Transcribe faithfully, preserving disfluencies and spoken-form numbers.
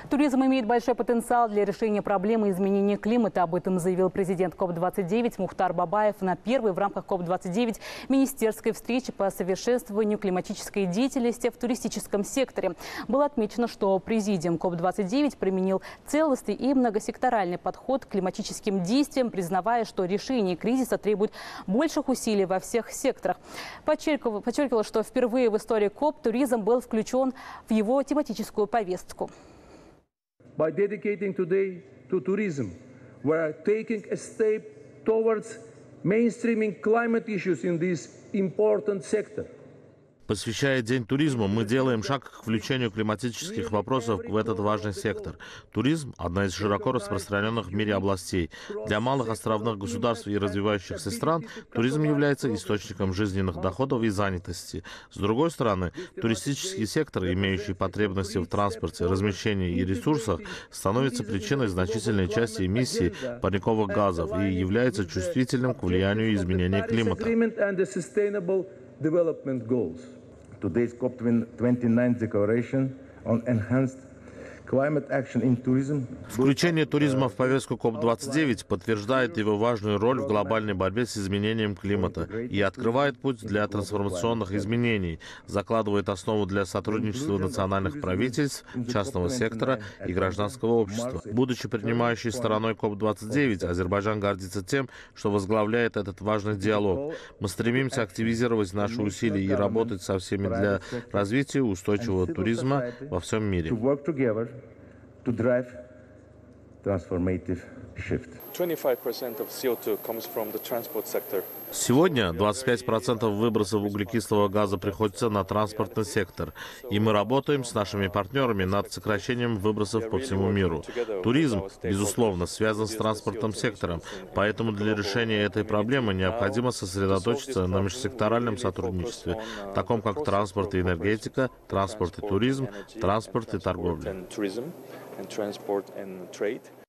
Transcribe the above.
Туризм имеет большой потенциал для решения проблемы изменения климата. Об этом заявил президент КОП двадцать девять Мухтар Бабаев на первой в рамках КОП двадцать девять министерской встречи по совершенствованию климатической деятельности в туристическом секторе. Было отмечено, что президиум КОП двадцать девять применил целостный и многосекторальный подход к климатическим действиям, признавая, что решение кризиса требует больших усилий во всех секторах. Подчеркивал, подчеркивал, что впервые в истории КОП туризм был включен в его тематическую повестку. By dedicating today to tourism, we are taking a step towards mainstreaming climate issues in this important sector. Посвящая День туризма, мы делаем шаг к включению климатических вопросов в этот важный сектор. Туризм – одна из широко распространенных в мире областей. Для малых островных государств и развивающихся стран туризм является источником жизненных доходов и занятости. С другой стороны, туристический сектор, имеющий потребности в транспорте, размещении и ресурсах, становится причиной значительной части эмиссий парниковых газов и является чувствительным к влиянию изменения климата. Today's COP twenty-nine declaration on enhanced climate action in tourism. Включение туризма в повестку КОП двадцать девять подтверждает его важную роль в глобальной борьбе с изменением климата и открывает путь для трансформационных изменений, закладывает основу для сотрудничества национальных правительств, частного сектора и гражданского общества. Будучи принимающей стороной КОП двадцать девять, Азербайджан гордится тем, что возглавляет этот важный диалог. Мы стремимся активизировать наши усилия и работать со всеми для развития устойчивого туризма во всем мире. To drive transformative shift. twenty-five percent of C O two comes from the transport sector. Сегодня двадцать пять процентов выбросов углекислого газа приходится на транспортный сектор, и мы работаем с нашими партнерами над сокращением выбросов по всему миру. Туризм, безусловно, связан с транспортным сектором, поэтому для решения этой проблемы необходимо сосредоточиться на межсекторальном сотрудничестве, таком как транспорт и энергетика, транспорт и туризм, транспорт и торговля.